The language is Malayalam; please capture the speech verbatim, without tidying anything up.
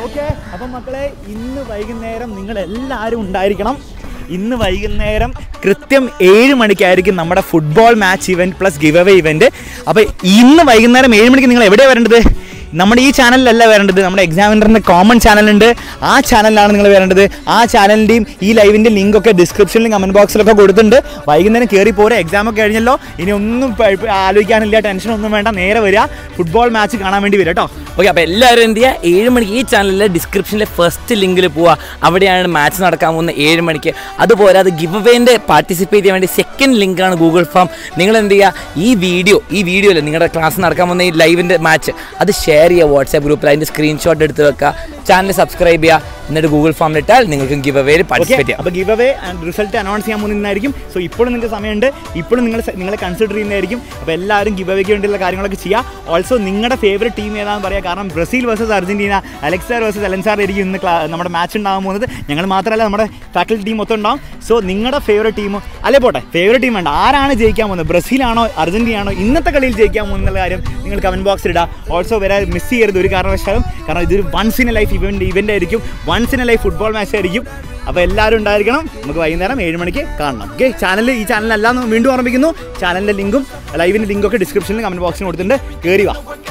ഓക്കെ, അപ്പം മക്കളെ ഇന്ന് വൈകുന്നേരം നിങ്ങളെല്ലാവരും ഉണ്ടായിരിക്കണം. ഇന്ന് വൈകുന്നേരം കൃത്യം ഏഴ് മണിക്കായിരിക്കും നമ്മുടെ football match event plus give away event. അപ്പോൾ ഇന്ന് വൈകുന്നേരം ഏഴ് മണിക്ക് നിങ്ങൾ എവിടെയാണ് വരേണ്ടത്? നമ്മുടെ ഈ ചാനലിലല്ല വരേണ്ടത്, നമ്മുടെ എക്സാമിനറിൻ്റെ കോമൺ ചാനലുണ്ട്, ആ ചാനലിലാണ് നിങ്ങൾ വരേണ്ടത്. ആ ചാനലിൻ്റെയും ഈ ലൈവിൻ്റെ ലിങ്കൊക്കെ ഡിസ്ക്രിപ്ഷനിലും കമൻറ്റ് ബോക്സിലൊക്കെ കൊടുത്തിട്ടുണ്ട്. വൈകുന്നേരം കയറി പോരെ, എക്സാമൊക്കെ കഴിഞ്ഞല്ലോ, ഇനി ഒന്നും ആലോചിക്കാനില്ല, ടെൻഷനൊന്നും വേണ്ട, നേരെ വരിക, ഫുട്ബോൾ മാച്ച് കാണാൻ വേണ്ടി വരും കേട്ടോ. ഓക്കെ, അപ്പോൾ എല്ലാവരും എന്ത് ചെയ്യുക, ഏഴ് മണിക്ക് ഈ ചാനലിലെ ഡിസ്ക്രിപ്ഷനിലെ ഫസ്റ്റ് ലിങ്കിൽ പോവുക. അവിടെയാണ് മാച്ച് നടക്കാൻ പോകുന്ന ഏഴ് മണിക്ക്. അതുപോലെ അത് ഗിവ് അവേൻ്റെ പാർട്ടിസിപ്പേറ്റ് ചെയ്യാൻ വേണ്ടി സെക്കൻഡ് ലിങ്കാണ് ഗൂഗിൾ ഫോം. നിങ്ങൾ എന്ത് ചെയ്യുക, ഈ വീഡിയോ ഈ വീഡിയോയിൽ നിങ്ങളുടെ ക്ലാസ് നടക്കാൻ പോകുന്ന ഈ ലൈവിൻ്റെ മാച്ച് അത് ഷെയർ ചെയ്യുക വാട്സാപ്പ് ഗ്രൂപ്പിൽ. അതിൻ്റെ സ്ക്രീൻഷോട്ട് എടുത്ത് വെക്കുക, ചാനൽ സബ്സ്ക്രൈബ് ചെയ്യുക, എന്നിട്ട് ഗൂഗിൾ ഫോമിൽ ഇട്ടാൽ നിങ്ങൾക്ക് ഗിവ് അവേയിൽ പാർട്ടിസിപ്പേറ്റ് ചെയ്യാം. അപ്പോൾ give away and result announce ചെയ്യാൻ പോകുന്നതായിരിക്കും. സോ ഇപ്പോഴും നിങ്ങൾക്ക് സമയമുണ്ട്, ഇപ്പോഴും നിങ്ങൾ നിങ്ങളെ കൺസിഡർ ചെയ്യുന്നതായിരിക്കും. അപ്പോൾ എല്ലാവരും ഗിവ് അവേക്ക് വേണ്ടിയുള്ള കാര്യങ്ങളൊക്കെ ചെയ്യുക. ഓൾസോ നിങ്ങളുടെ ഫേവറേറ്റ് ടീം ഏതാണെന്ന് പറയുക. കാരണം ബ്രസീൽ വേഴ്സസ് അർജൻറ്റീന, അലക്സാർ വേഴ്സസ് അലൻസാർ ആയിരിക്കും ഇന്ന് നമ്മുടെ മാച്ച് ഉണ്ടാകാൻ പോകുന്നത്. ഞങ്ങൾ മാത്രമല്ല, നമ്മുടെ ഫാക്കൽറ്റി ടീം മൊത്തം ഉണ്ടാവും. സോ നിങ്ങളുടെ ഫേവറേറ്റ് ടീം അല്ലേ, പോട്ടെ ഫേവറേറ്റ് ടീം വേണ്ട, ആരാണ് ജയിക്കാൻ പോകുന്നത്, ബ്രസീലാണോ അർജൻറ്റീനയാണോ ഇന്നത്തെ കളിയിൽ ജയിക്കാൻ പോകുന്നുള്ള കാര്യം നിങ്ങൾ കമൻറ്റ് ബോക്സിൽ ഇടുക. ഓൾസോ വരെ മിസ് ചെയ്യരുത് ഒരു കാരണവശാലും. കാരണം ഇതൊരു once in a life event event ആയിരിക്കും, once in a life football match ആയിരിക്കും. അപ്പോൾ എല്ലാവരും ഉണ്ടായിരിക്കണം. നമുക്ക് വൈകുന്നേരം ഏഴ് മണിക്ക് കാണണം. ഓക്കെ, ചാനൽ ഈ ചാനലല്ലാന്ന് വീണ്ടും ഓർമ്മിക്കുന്നു. ചാനലിൻ്റെ ലിങ്കും ലൈവിൻ്റെ ലിങ്കൊക്കെ ഡിസ്ക്രിപ്ഷനിൽ കമൻറ്റ് ബോക്സിൽ കൊടുത്തിട്ടുണ്ട്. കയറി വാ.